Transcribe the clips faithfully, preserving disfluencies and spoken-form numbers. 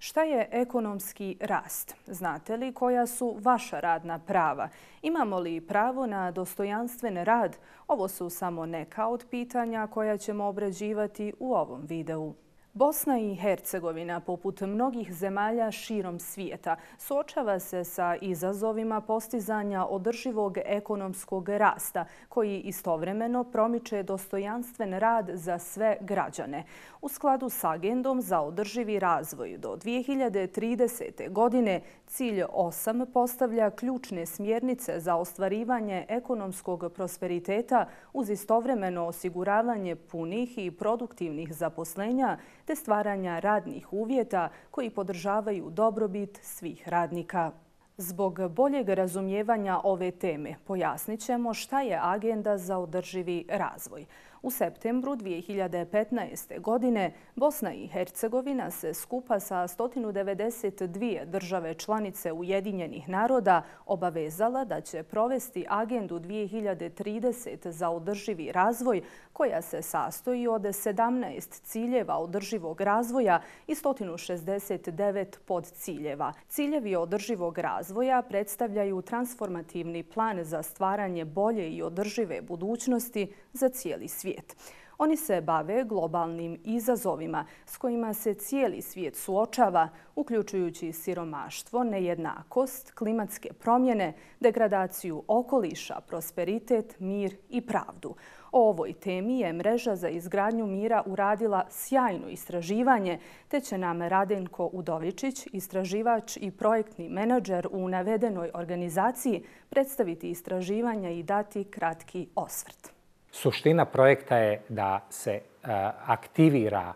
Šta je ekonomski rast? Znate li koja su vaša radna prava? Imamo li pravo na dostojanstven rad? Ovo su samo neka od pitanja koja ćemo obrađivati u ovom videu. Bosna i Hercegovina, poput mnogih zemalja širom svijeta, suočava se sa izazovima postizanja održivog ekonomskog rasta, koji istovremeno promiče dostojanstven rad za sve građane. U skladu s agendom za održivi razvoj do dvije hiljade tridesete. godine, cilj osam postavlja ključne smjernice za ostvarivanje ekonomskog prosperiteta uz istovremeno osiguravanje punih i produktivnih zaposlenja te stvaranja radnih uvjeta koji podržavaju dobrobit svih radnika. Zbog boljeg razumijevanja ove teme pojasnit ćemo šta je agenda za održivi razvoj. U septembru dvije hiljade petnaeste. godine Bosna i Hercegovina se skupa sa sto devedeset dvije države članice Ujedinjenih naroda obavezala da će provesti agendu dvije hiljade tridesete. za održivi razvoj, koja se sastoji od sedamnaest ciljeva održivog razvoja i sto šezdeset devet podciljeva. Ciljevi održivog razvoja predstavljaju transformativni plan za stvaranje bolje i održive budućnosti za cijeli svijet. Oni se bave globalnim izazovima s kojima se cijeli svijet suočava, uključujući siromaštvo, nejednakost, klimatske promjene, degradaciju okoliša, prosperitet, mir i pravdu. O ovoj temi je Mreža za izgradnju mira uradila sjajno istraživanje, te će nam Radenko Udovičić, istraživač i projektni menadžer u navedenoj organizaciji, predstaviti istraživanja i dati kratki osvrt. Suština projekta je da se aktivira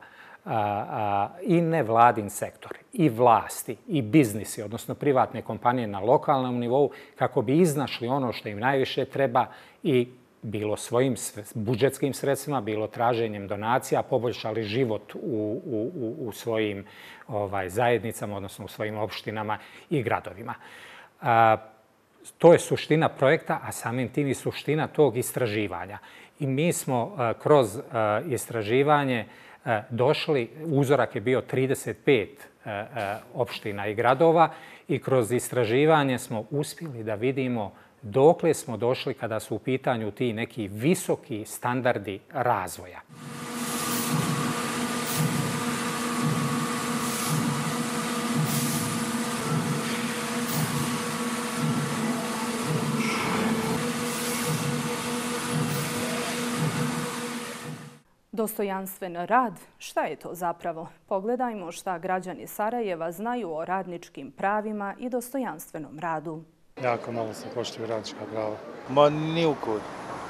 i nevladin sektor, i vlasti, i biznisi, odnosno privatne kompanije na lokalnom nivou, kako bi iznašli ono što im najviše treba i bilo svojim budžetskim sredstvima, bilo traženjem donacija, poboljšali život u, u, u svojim ovaj, zajednicama, odnosno u svojim opštinama i gradovima. To je suština projekta, a samim tim i suština tog istraživanja. I mi smo kroz istraživanje došli, uzorak je bio trideset pet opština i gradova i kroz istraživanje smo uspjeli da vidimo dokle smo došli kada su u pitanju ti neki visoki standardi razvoja. Dostojanstven rad? Šta je to zapravo? Pogledajmo šta građani Sarajeva znaju o radničkim pravima i dostojanstvenom radu. Jako malo se poštuju radnička prava. Ma ni u kud.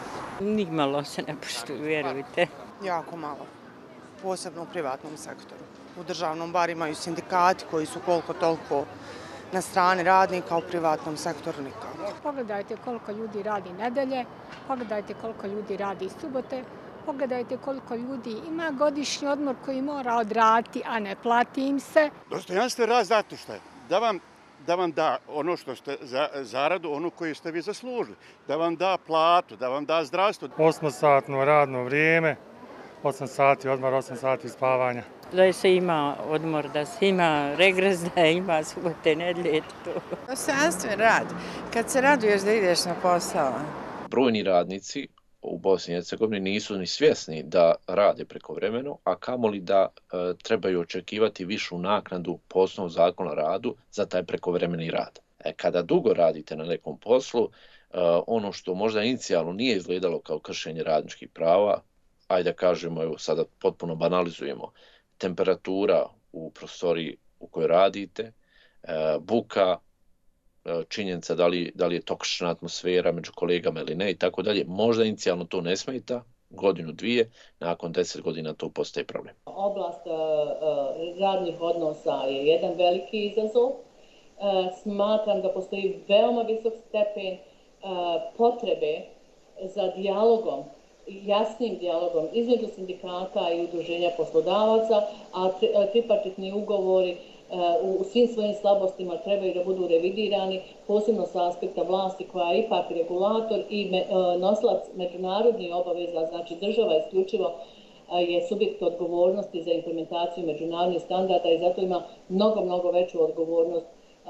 Nimalo se ne poštuju, vjerujte. Jako malo. Posebno u privatnom sektoru. U državnom bar imaju sindikati koji su koliko toliko na strani radnika, u privatnom sektoru nikako. Pogledajte koliko ljudi radi nedelje, pogledajte koliko ljudi radi subote, pogledajte koliko ljudi ima godišnji odmor koji mora odraditi, a ne plati im se. Dostojanstven rad zato što je da vam, da vam da ono što ste za, zaradu, ono koju ste vi zaslužili, da vam da platu, da vam da zdravstvo. Osmosatno radno vrijeme, osam sati odmor, osam sati spavanja. Da se ima odmor, da se ima regres, da ima subote, nedelje. Dostojanstven rad, kad se raduješ da ideš na posao. Brojni radnici u Bosni i Hercegovini nisu ni svjesni da rade prekovremeno, a kamoli da e, trebaju očekivati višu naknadu po osnovu zakona o radu za taj prekovremeni rad. E, kada dugo radite na nekom poslu, e, ono što možda inicijalno nije izgledalo kao kršenje radničkih prava, ajde da kažemo, evo sada potpuno banalizujemo, temperatura u prostoriji u kojoj radite, e, buka, činjenica da li, da li je toksična atmosfera među kolegama ili ne i tako dalje. Možda inicijalno to ne smeta, godinu, dvije, nakon deset godina to postaje problem. Oblast uh, radnih odnosa je jedan veliki izazov. Uh, smatram da postoji veoma visok stepen uh, potrebe za dijalogom, jasnim dijalogom između sindikata i udruženja poslodavaca, a tripartitni ugovori u svim svojim slabostima trebaju da budu revidirani, posebno sa aspekta vlasti koja je ipak regulator i nosilac međunarodnih obaveza, znači država isključivo je subjekt odgovornosti za implementaciju međunarodnih standarda i zato ima mnogo, mnogo veću odgovornost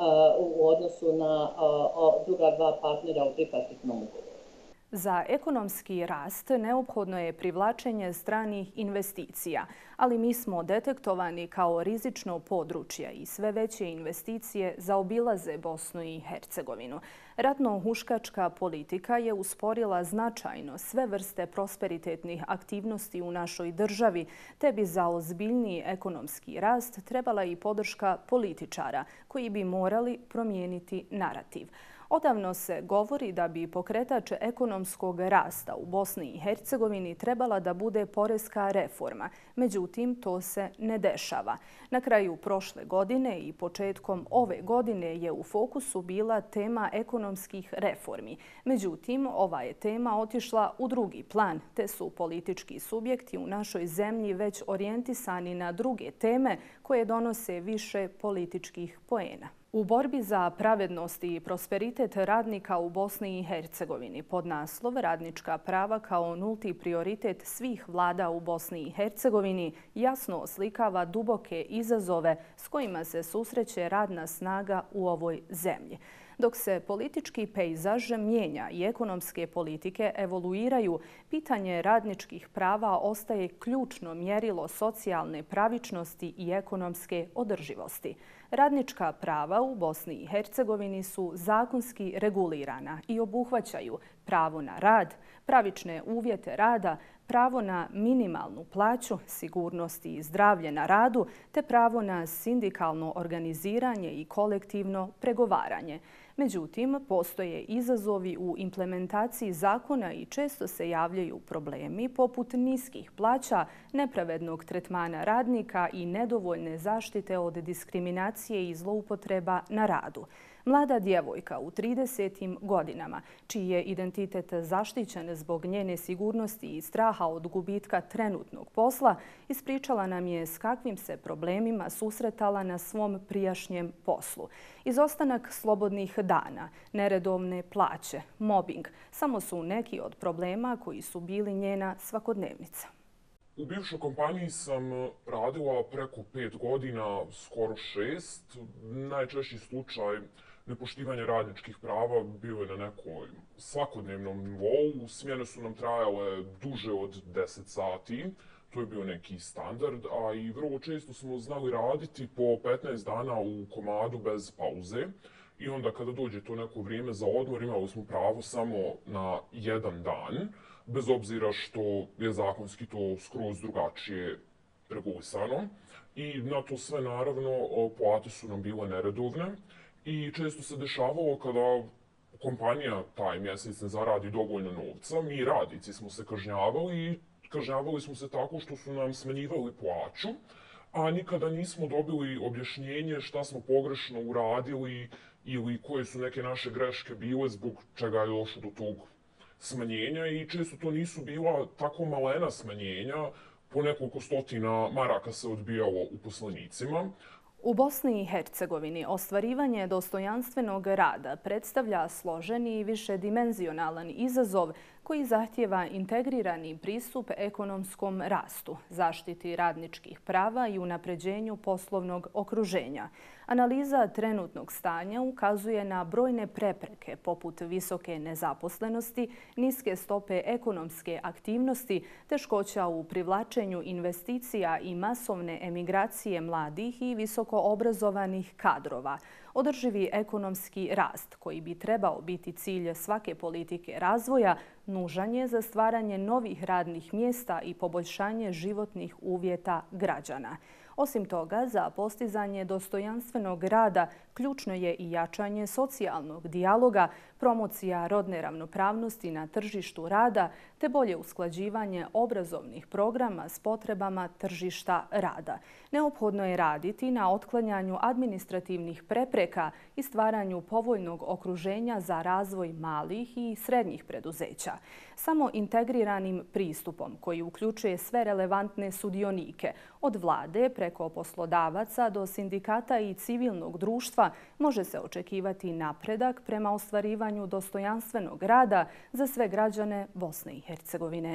u odnosu na druga dva partnera u tripartitnom ugovoru. Za ekonomski rast neophodno je privlačenje stranih investicija, ali mi smo detektovani kao rizično područje i sve veće investicije zaobilaze Bosnu i Hercegovinu. Ratno-huškačka politika je usporila značajno sve vrste prosperitetnih aktivnosti u našoj državi, te bi za ozbiljniji ekonomski rast trebala i podrška političara koji bi morali promijeniti narativ. Odavno se govori da bi pokretač ekonomskog rasta u Bosni i Hercegovini trebala da bude poreska reforma. Međutim, to se ne dešava. Na kraju prošle godine i početkom ove godine je u fokusu bila tema ekonomskih reformi. Međutim, ova je tema otišla u drugi plan, te su politički subjekti u našoj zemlji već orijentisani na druge teme koje donose više političkih poena. U borbi za pravednost i prosperitet radnika u Bosni i Hercegovini pod naslov Radnička prava kao nulti prioritet svih vlada u Bosni i Hercegovini jasno oslikava duboke izazove s kojima se susreće radna snaga u ovoj zemlji. Dok se politički pejzaž mijenja i ekonomske politike evoluiraju, pitanje radničkih prava ostaje ključno mjerilo socijalne pravičnosti i ekonomske održivosti. Radnička prava u Bosni i Hercegovini su zakonski regulirana i obuhvaćaju pravo na rad, pravične uvjete rada, pravo na minimalnu plaću, sigurnost i zdravlje na radu, te pravo na sindikalno organiziranje i kolektivno pregovaranje. Međutim, postoje izazovi u implementaciji zakona i često se javljaju problemi poput niskih plaća, nepravednog tretmana radnika i nedovoljne zaštite od diskriminacije i zloupotreba na radu. Mlada djevojka u tridesetim godinama, čiji je identitet zaštićen zbog njene sigurnosti i straha od gubitka trenutnog posla, ispričala nam je s kakvim se problemima susretala na svom prijašnjem poslu. Izostanak slobodnih dana, neredovne plaće, mobing samo su neki od problema koji su bili njena svakodnevnica. U bivšoj kompaniji sam radila preko pet godina, skoro šest. Najčešći slučaj nepoštivanja radničkih prava bio je na nekoj svakodnevnom nivou. Smjene su nam trajale duže od deset sati. To je bio neki standard, a i vrlo često smo znali raditi po petnaest dana u komadu bez pauze. I onda kada dođe to neko vrijeme za odmor, imali smo pravo samo na jedan dan, bez obzira što je zakonski to skroz drugačije regulisano. I na to sve, naravno, plate su nam bile neredovne. I često se dešavalo kada kompanija taj mjesec ne zaradi dovoljno novca, mi radnici smo se kažnjavali i kažnjavali smo se tako što su nam smanjivali plaću, a nikada nismo dobili objašnjenje šta smo pogrešno uradili ili koje su neke naše greške bile zbog čega je došlo do tog smanjenja i često to nisu bila tako malena smanjenja, po nekoliko stotina maraka se odbijalo uposlenicima. U Bosni i Hercegovini ostvarivanje dostojanstvenog rada predstavlja složeni i višedimenzionalan izazov koji zahtijeva integrirani pristup ekonomskom rastu, zaštiti radničkih prava i unapređenju poslovnog okruženja. Analiza trenutnog stanja ukazuje na brojne prepreke poput visoke nezaposlenosti, niske stope ekonomske aktivnosti, teškoća u privlačenju investicija i masovne emigracije mladih i visoko obrazovanih kadrova. Održivi ekonomski rast, koji bi trebao biti cilj svake politike razvoja, nužan je za stvaranje novih radnih mjesta i poboljšanje životnih uvjeta građana. Osim toga, za postizanje dostojanstvenog rada ključno je i jačanje socijalnog dijaloga, promocija rodne ravnopravnosti na tržištu rada te bolje usklađivanje obrazovnih programa s potrebama tržišta rada. Neophodno je raditi na otklanjanju administrativnih prepreka i stvaranju povoljnog okruženja za razvoj malih i srednjih preduzeća. Samo integriranim pristupom koji uključuje sve relevantne sudionike, od vlade preko poslodavaca do sindikata i civilnog društva, može se očekivati napredak prema ostvarivanju dostojanstvenog rada za sve građane Bosne i Hercegovine.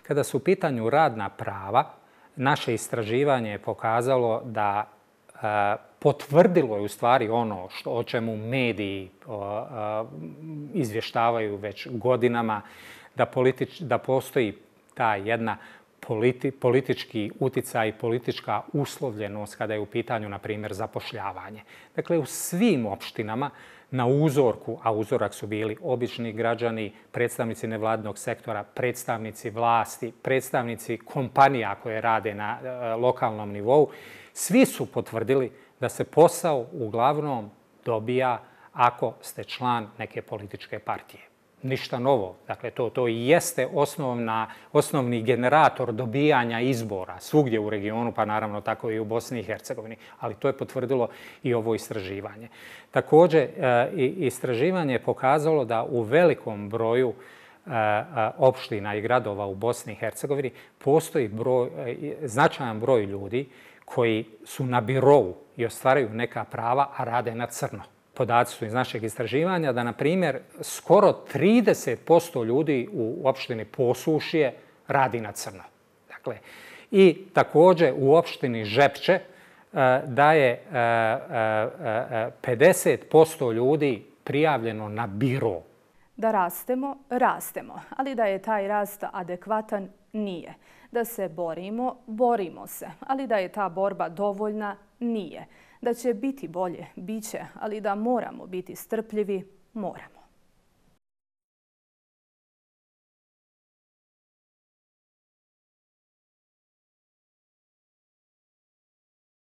Kada su u pitanju radna prava, naše istraživanje je pokazalo da potvrdilo je u stvari ono što, o čemu mediji izvještavaju već godinama, da, politič, da postoji ta jedna politi, politički uticaj i politička uslovljenost kada je u pitanju, na primjer, zapošljavanje. Dakle, u svim opštinama na uzorku, a uzorak su bili obični građani, predstavnici nevladinog sektora, predstavnici vlasti, predstavnici kompanija koje rade na lokalnom nivou, svi su potvrdili da se posao uglavnom dobija ako ste član neke političke partije. Ništa novo. Dakle, to, to i jeste osnovna, osnovni generator dobijanja izbora svugdje u regionu, pa naravno tako i u Bosni i Hercegovini. Ali to je potvrdilo i ovo istraživanje. Također, istraživanje je pokazalo da u velikom broju opština i gradova u Bosni i Hercegovini postoji broj, značajan broj ljudi koji su na birou i ostvaraju neka prava, a rade na crno. Podaci su iz našeg istraživanja da, na primjer, skoro trideset posto ljudi u opštini Posušje radi na crno. Dakle, i također u opštini Žepče da je pedeset posto ljudi prijavljeno na biro. Da rastemo, rastemo, ali da je taj rast adekvatan, nije. Da se borimo, borimo se, ali da je ta borba dovoljna, nije. Da će biti bolje, bit će, ali da moramo biti strpljivi, moramo.